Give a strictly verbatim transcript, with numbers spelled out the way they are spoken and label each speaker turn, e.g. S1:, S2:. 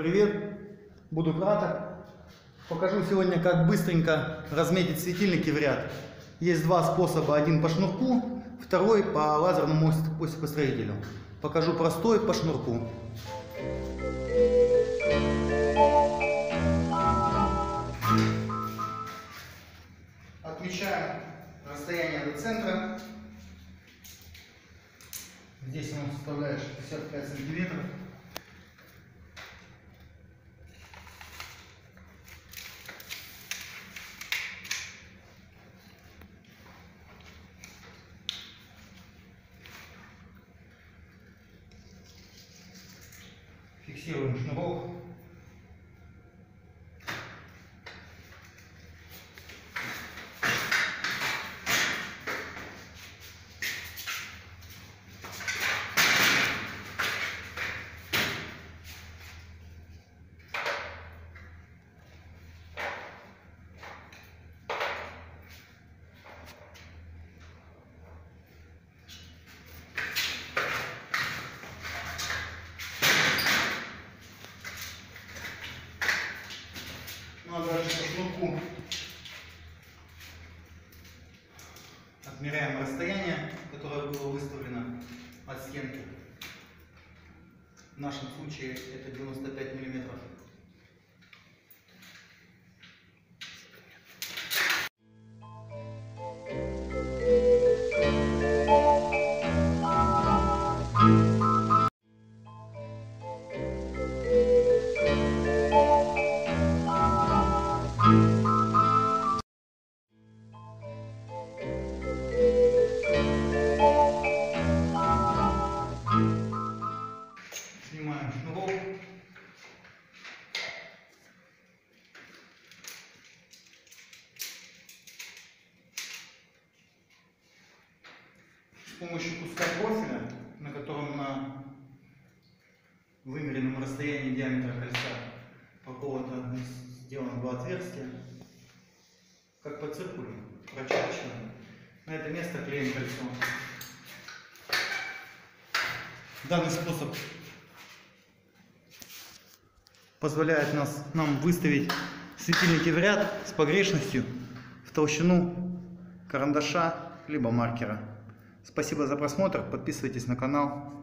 S1: привет! Буду краток. Покажу сегодня, как быстренько разметить светильники в ряд. Есть два способа. Один по шнурку, второй по лазерному осипостроителю. Покажу простой по шнурку. Отмечаем расстояние до центра. Здесь он составляет шестьдесят пять сантиметров. Фиксируем шнурок. Ну а дальше по шнурку отмеряем расстояние, которое было выставлено от стенки. В нашем случае это девяносто пять миллиметров. Снимаем шнурок. С помощью куска профиля, на котором на вымеренном расстоянии диаметра кольца проколото, сделано два отверстия, как по циркулю, прочерчиваем. На это место клеим кольцо. Данный способ позволяет нас, нам выставить светильники в ряд с погрешностью в толщину карандаша либо маркера. Спасибо за просмотр, подписывайтесь на канал.